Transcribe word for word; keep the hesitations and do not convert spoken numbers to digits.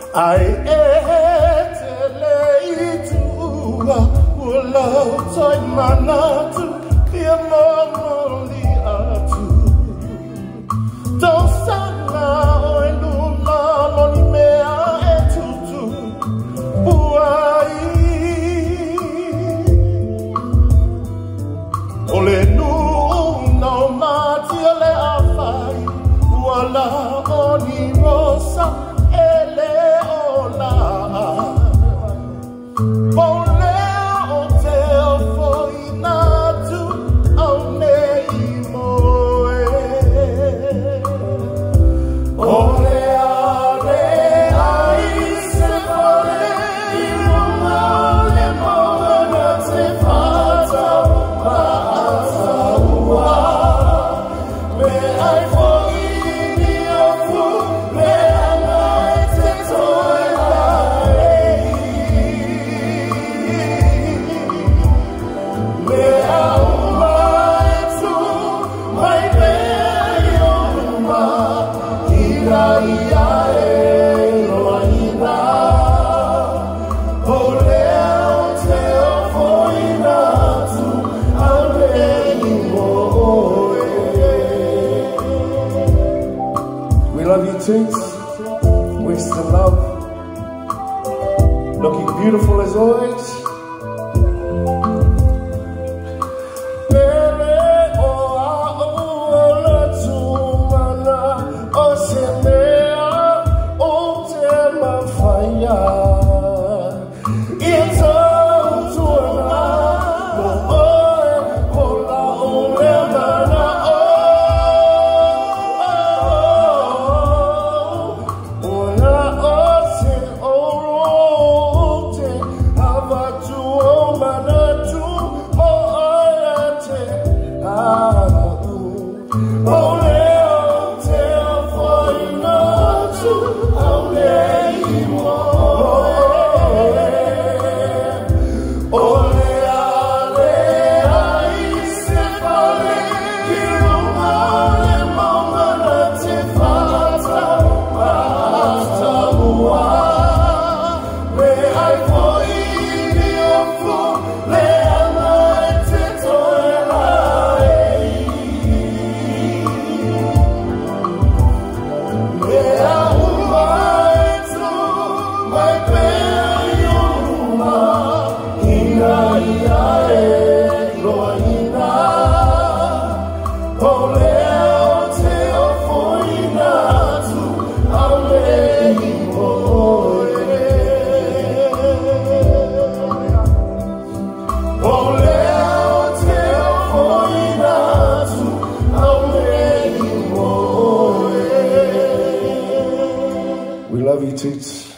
Ai etele ula toi manatu pia momoli atu don't sana oi luna moni mea etutu buai ole nu no mati ole afai wala oni rosa ele ola We love you, Toots. Wasted love. Looking beautiful as always. We love you, Toots.